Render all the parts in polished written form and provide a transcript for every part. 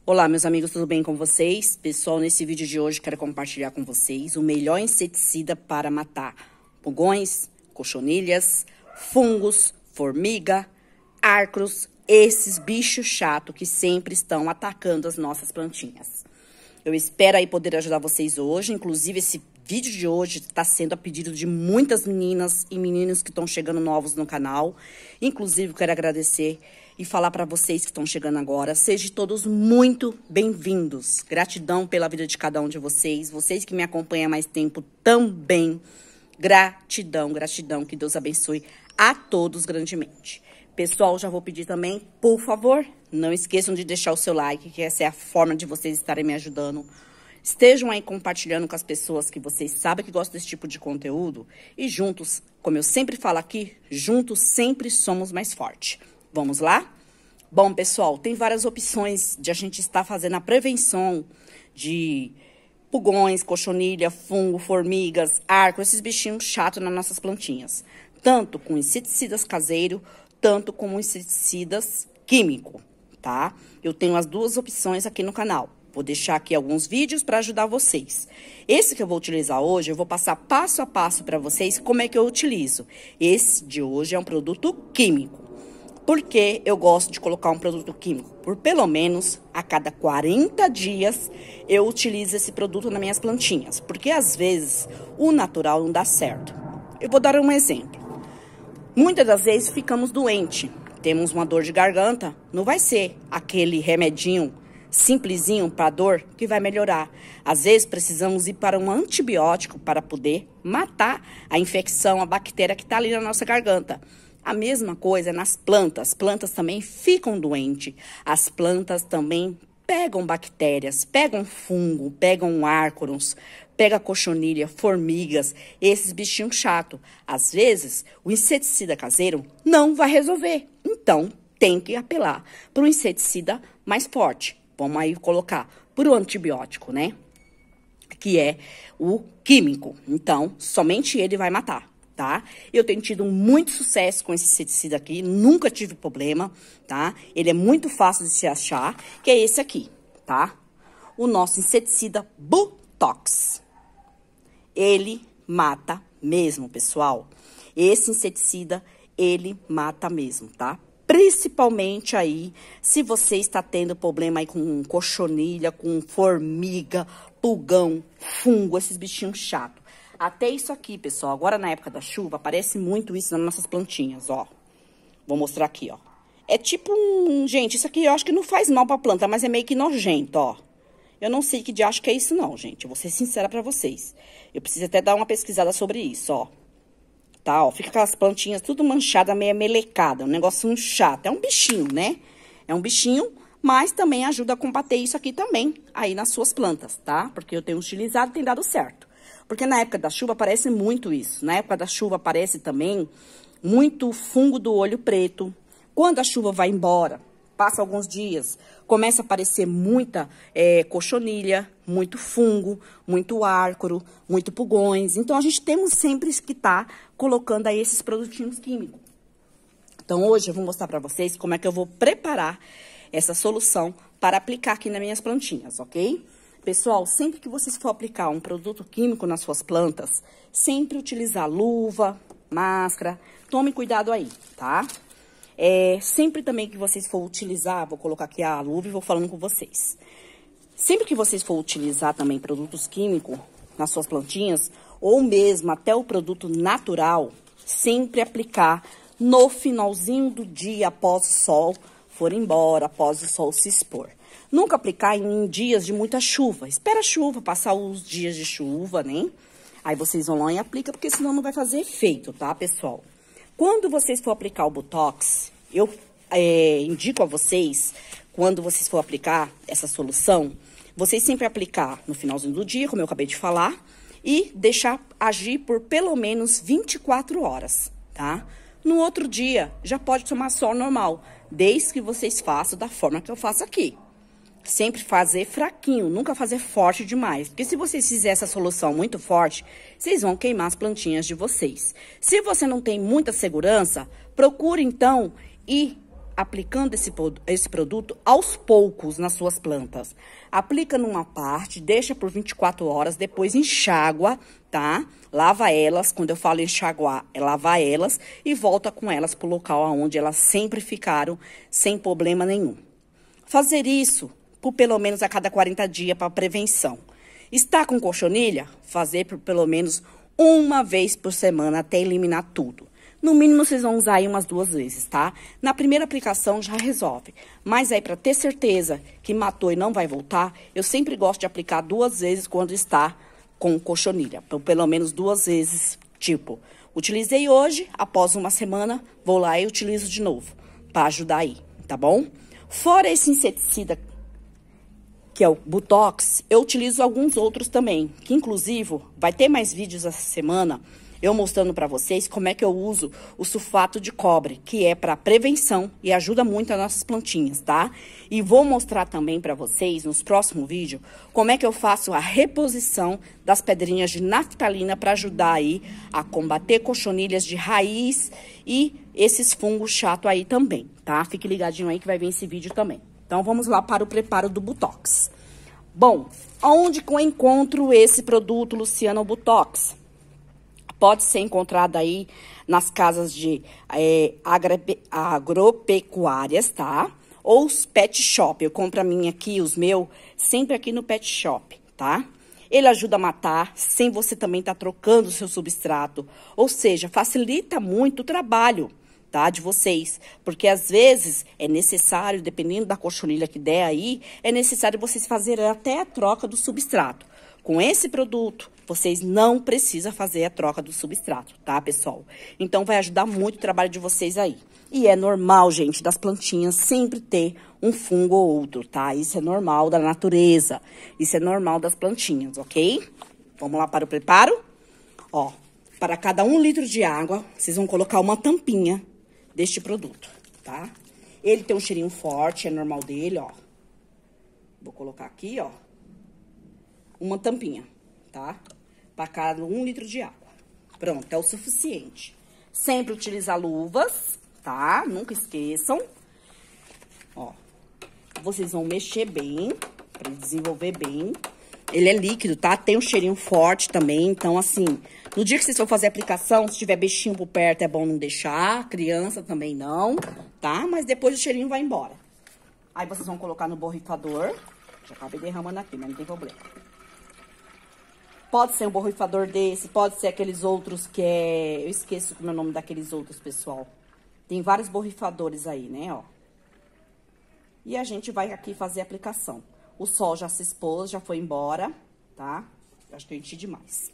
Olá, meus amigos, tudo bem com vocês? Pessoal, nesse vídeo de hoje quero compartilhar com vocês o melhor inseticida para matar pulgões, cochonilhas, fungos, formiga, ácaros, esses bichos chatos que sempre estão atacando as nossas plantinhas. Eu espero aí poder ajudar vocês hoje, inclusive esse vídeo de hoje está sendo a pedido de muitas meninas e meninos que estão chegando novos no canal. Inclusive, quero agradecer e falar para vocês que estão chegando agora, sejam todos muito bem-vindos. Gratidão pela vida de cada um de vocês, vocês que me acompanham há mais tempo também. Gratidão, gratidão, que Deus abençoe a todos grandemente. Pessoal, já vou pedir também, por favor, não esqueçam de deixar o seu like, que essa é a forma de vocês estarem me ajudando. Estejam aí compartilhando com as pessoas que vocês sabem que gostam desse tipo de conteúdo. E juntos, como eu sempre falo aqui, juntos sempre somos mais fortes. Vamos lá? Bom, pessoal, tem várias opções de a gente estar fazendo a prevenção de pulgões, cochonilha, fungo, formigas, arco, esses bichinhos chatos nas nossas plantinhas. Tanto com inseticidas caseiros, tanto como inseticidas químicos, tá? Eu tenho as duas opções aqui no canal. Vou deixar aqui alguns vídeos para ajudar vocês. Esse que eu vou utilizar hoje, eu vou passar passo a passo para vocês como é que eu utilizo. Esse de hoje é um produto químico. Por que eu gosto de colocar um produto químico? Por pelo menos a cada 40 dias eu utilizo esse produto nas minhas plantinhas. Porque às vezes o natural não dá certo. Eu vou dar um exemplo. Muitas das vezes ficamos doentes, temos uma dor de garganta, não vai ser aquele remedinho simplesinho para dor que vai melhorar. Às vezes precisamos ir para um antibiótico para poder matar a infecção, a bactéria que está ali na nossa garganta. A mesma coisa nas plantas. As plantas também ficam doentes. As plantas também pegam bactérias, pegam fungo, pegam ácaros, pega cochonilha, formigas, esses bichinhos chatos. Às vezes, o inseticida caseiro não vai resolver. Então, tem que apelar para um inseticida mais forte. Vamos aí colocar por um antibiótico, né? Que é o químico. Então, somente ele vai matar, tá? Eu tenho tido muito sucesso com esse inseticida aqui, nunca tive problema, tá? Ele é muito fácil de se achar, que é esse aqui, tá? O nosso inseticida Botox. Ele mata mesmo, pessoal. Esse inseticida, ele mata mesmo, tá? Principalmente aí, se você está tendo problema aí com cochonilha, com formiga, pulgão, fungo, esses bichinhos chatos. Até isso aqui, pessoal, agora na época da chuva, aparece muito isso nas nossas plantinhas, ó. Vou mostrar aqui, ó. É tipo gente, isso aqui eu acho que não faz mal pra planta, mas é meio que nojento, ó. Eu não sei que de acho que é isso não, gente. Eu vou ser sincera pra vocês. Eu preciso até dar uma pesquisada sobre isso, ó. Tá, ó, fica aquelas plantinhas tudo manchada, meio melecada, um negocinho chato. É um bichinho, né? É um bichinho, mas também ajuda a combater isso aqui também, aí nas suas plantas, tá? Porque eu tenho utilizado e tem dado certo. Porque na época da chuva aparece muito isso. Na época da chuva aparece também muito fungo do olho preto. Quando a chuva vai embora, passa alguns dias, começa a aparecer muita cochonilha, muito fungo, muito ácaro, muito pulgões. Então, a gente temos sempre que estar colocando aí esses produtinhos químicos. Então, hoje eu vou mostrar para vocês como é que eu vou preparar essa solução para aplicar aqui nas minhas plantinhas, ok? Pessoal, sempre que vocês for aplicar um produto químico nas suas plantas, sempre utilizar luva, máscara, tome cuidado aí, tá? Sempre também que vocês for utilizar, vou colocar aqui a luva e vou falando com vocês. Sempre que vocês for utilizar também produtos químicos nas suas plantinhas, ou mesmo até o produto natural, sempre aplicar no finalzinho do dia após o sol for embora, após o sol se expor. Nunca aplicar em dias de muita chuva. Espera a chuva, passar os dias de chuva, né? Aí vocês vão lá e aplicam, porque senão não vai fazer efeito, tá, pessoal? Quando vocês for aplicar o Botox, eu indico a vocês, quando vocês for aplicar essa solução, vocês sempre aplicar no finalzinho do dia, como eu acabei de falar, e deixar agir por pelo menos 24 horas, tá? No outro dia, já pode tomar sol normal, desde que vocês façam da forma que eu faço aqui. Sempre fazer fraquinho, nunca fazer forte demais. Porque se vocês fizerem essa solução muito forte, vocês vão queimar as plantinhas de vocês. Se você não tem muita segurança, procure então ir aplicando esse produto aos poucos nas suas plantas. Aplica numa parte, deixa por 24 horas, depois enxágua, tá? Lava elas, quando eu falo enxaguar, é lavar elas e volta com elas pro local onde elas sempre ficaram sem problema nenhum. Fazer isso por pelo menos a cada 40 dias para prevenção. Está com cochonilha? Fazer por pelo menos uma vez por semana até eliminar tudo. No mínimo, vocês vão usar aí umas 2 vezes, tá? Na primeira aplicação já resolve. Mas aí, para ter certeza que matou e não vai voltar, eu sempre gosto de aplicar 2 vezes quando está com cochonilha. Então, pelo menos 2 vezes, tipo, utilizei hoje, após uma semana, vou lá e utilizo de novo, para ajudar aí, tá bom? Fora esse inseticida, que é o Botox, eu utilizo alguns outros também, que inclusive vai ter mais vídeos essa semana, eu mostrando para vocês como é que eu uso o sulfato de cobre, que é para prevenção e ajuda muito as nossas plantinhas, tá? E vou mostrar também para vocês, nos próximos vídeos, como é que eu faço a reposição das pedrinhas de naftalina para ajudar aí a combater cochonilhas de raiz e esses fungos chatos aí também, tá? Fique ligadinho aí que vai vir esse vídeo também. Então, vamos lá para o preparo do Botox. Bom, onde que eu encontro esse produto, Luciana, o Botox? Pode ser encontrado aí nas casas de agropecuárias, tá? Ou os pet shop. Eu compro a minha aqui, os meus, sempre aqui no pet shop, tá? Ele ajuda a matar sem você também estar trocando o seu substrato. Ou seja, facilita muito o trabalho, tá, de vocês. Porque às vezes é necessário, dependendo da cochonilha que der aí, é necessário vocês fazerem até a troca do substrato. Com esse produto, vocês não precisam fazer a troca do substrato, tá, pessoal? Então, vai ajudar muito o trabalho de vocês aí. E é normal, gente, das plantinhas sempre ter um fungo ou outro, tá? Isso é normal da natureza. Isso é normal das plantinhas, ok? Vamos lá para o preparo? Ó, para cada 1 litro de água, vocês vão colocar uma tampinha deste produto, tá? Ele tem um cheirinho forte, é normal dele, ó. Vou colocar aqui, ó. Uma tampinha, tá? Para cada 1 litro de água. Pronto, é o suficiente. Sempre utilizar luvas, tá? Nunca esqueçam. Ó, vocês vão mexer bem, para desenvolver bem. Ele é líquido, tá? Tem um cheirinho forte também, então assim, no dia que vocês for fazer a aplicação, se tiver bichinho por perto, é bom não deixar, criança também não, tá? Mas depois o cheirinho vai embora. Aí vocês vão colocar no borrifador. Já acabei derramando aqui, mas não tem problema. Pode ser um borrifador desse, pode ser aqueles outros que é... Eu esqueço o nome daqueles outros, pessoal. Tem vários borrifadores aí, né, ó. E a gente vai aqui fazer a aplicação. O sol já se expôs, já foi embora, tá? Acho que eu enchi demais.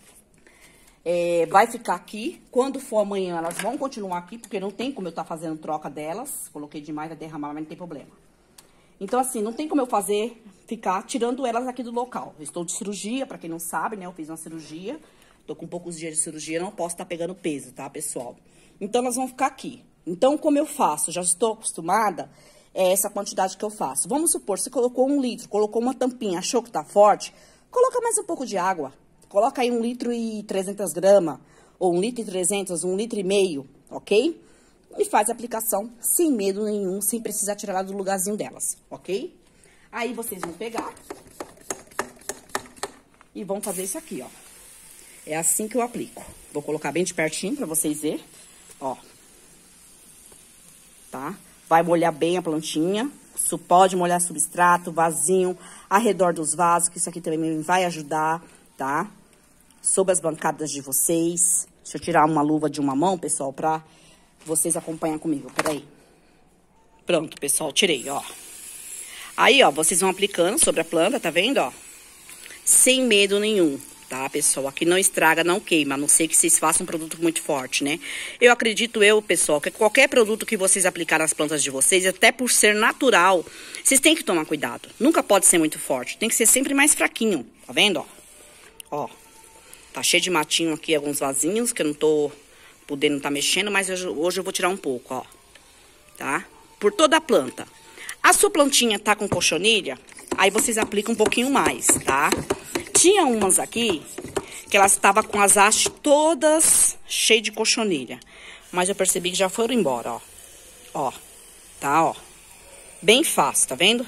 Vai ficar aqui. Quando for amanhã, elas vão continuar aqui, porque não tem como eu estar fazendo troca delas. Coloquei demais, vai derramar, mas não tem problema. Então, assim, não tem como eu ficar tirando elas aqui do local. Eu estou de cirurgia, pra quem não sabe, né? Eu fiz uma cirurgia. Tô com poucos dias de cirurgia, não posso estar pegando peso, tá, pessoal? Então, elas vão ficar aqui. Então, como eu faço? Já estou acostumada, é essa quantidade que eu faço. Vamos supor, você colocou 1 litro, colocou uma tampinha, achou que tá forte, coloca mais um pouco de água. Coloca aí 1 litro e 300 gramas, ou 1 litro e 300, 1 litro e meio, ok? E faz a aplicação sem medo nenhum, sem precisar tirar ela do lugarzinho delas, ok? Aí vocês vão pegar e vão fazer isso aqui, ó. É assim que eu aplico. Vou colocar bem de pertinho pra vocês verem, ó. Tá? Vai molhar bem a plantinha. Isso pode molhar substrato, vasinho, ao redor dos vasos, que isso aqui também vai ajudar, tá? Sobre as bancadas de vocês. Deixa eu tirar uma luva de uma mão, pessoal, pra vocês acompanhar comigo. Peraí. Pronto, pessoal, tirei, ó. Aí, ó, vocês vão aplicando sobre a planta, tá vendo, ó? Sem medo nenhum, tá, pessoal? Aqui não estraga, não queima, a não ser que vocês façam um produto muito forte, né? Eu acredito, pessoal, que qualquer produto que vocês aplicar nas plantas de vocês, até por ser natural, vocês têm que tomar cuidado. Nunca pode ser muito forte, tem que ser sempre mais fraquinho, tá vendo, ó? Ó, tá cheio de matinho aqui, alguns vasinhos, que eu não tô podendo tá mexendo, mas hoje eu vou tirar um pouco, ó. Tá? Por toda a planta. A sua plantinha tá com cochonilha, aí vocês aplicam um pouquinho mais, tá? Tinha umas aqui que elas estavam com as hastes todas cheias de cochonilha. Mas eu percebi que já foram embora, ó. Ó. tá, ó. Bem fácil, tá vendo?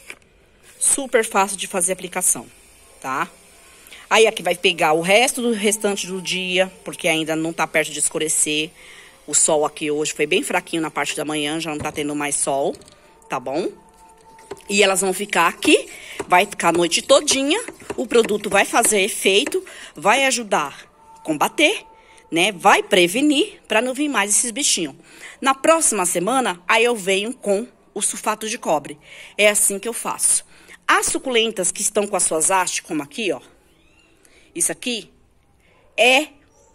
Super fácil de fazer a aplicação, tá? Aí aqui vai pegar o restante do dia, porque ainda não tá perto de escurecer. O sol aqui hoje foi bem fraquinho na parte da manhã, já não tá tendo mais sol, tá bom? E elas vão ficar aqui, vai ficar a noite todinha, o produto vai fazer efeito, vai ajudar a combater, né? Vai prevenir para não vir mais esses bichinhos. Na próxima semana, aí eu venho com o sulfato de cobre. É assim que eu faço. As suculentas que estão com as suas hastes, como aqui, ó. Isso aqui é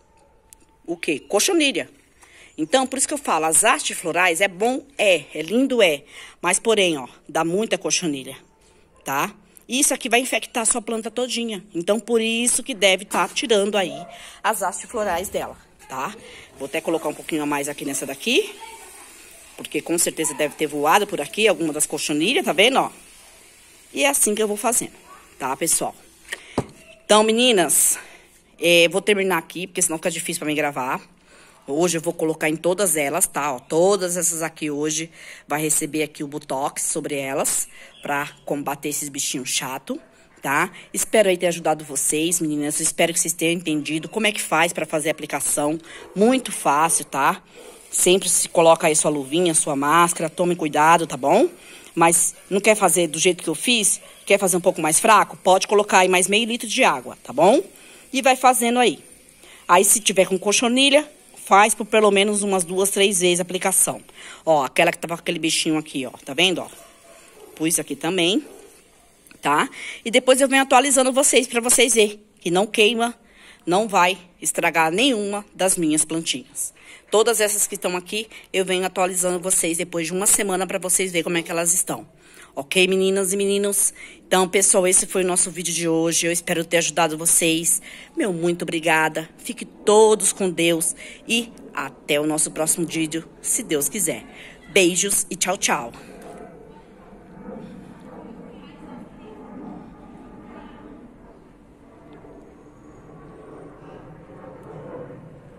o quê? Cochonilha. Então, por isso que eu falo, as hastes florais é bom, é lindo, mas porém, ó, dá muita cochonilha, tá? Isso aqui vai infectar a sua planta todinha. Então, por isso que deve estar tirando aí as hastes florais dela, tá? Vou até colocar um pouquinho a mais aqui nessa daqui, porque com certeza deve ter voado por aqui alguma das cochonilhas, tá vendo, ó? E é assim que eu vou fazendo, tá, pessoal? Então, meninas, vou terminar aqui, porque senão fica difícil pra mim gravar. Hoje eu vou colocar em todas elas, tá? Ó, todas essas aqui hoje vai receber aqui o Botox sobre elas, pra combater esses bichinhos chatos, tá? Espero aí ter ajudado vocês, meninas. Espero que vocês tenham entendido como é que faz pra fazer a aplicação. Muito fácil, tá? Sempre se coloca aí sua luvinha, sua máscara, tome cuidado, tá bom? Mas não quer fazer do jeito que eu fiz? Quer fazer um pouco mais fraco? Pode colocar aí mais meio litro de água, tá bom? E vai fazendo aí. Aí se tiver com cochonilha, faz por pelo menos umas 2, 3 vezes a aplicação. Ó, aquela que tava com aquele bichinho aqui, ó, tá vendo, ó? Pus aqui também, tá? E depois eu venho atualizando vocês pra vocês verem que não queima, não vai estragar nenhuma das minhas plantinhas. Todas essas que estão aqui, eu venho atualizando vocês depois de uma semana para vocês verem como é que elas estão. Ok, meninas e meninos? Então, pessoal, esse foi o nosso vídeo de hoje. Eu espero ter ajudado vocês. Meu muito obrigada. Fiquem todos com Deus. E até o nosso próximo vídeo, se Deus quiser. Beijos e tchau, tchau.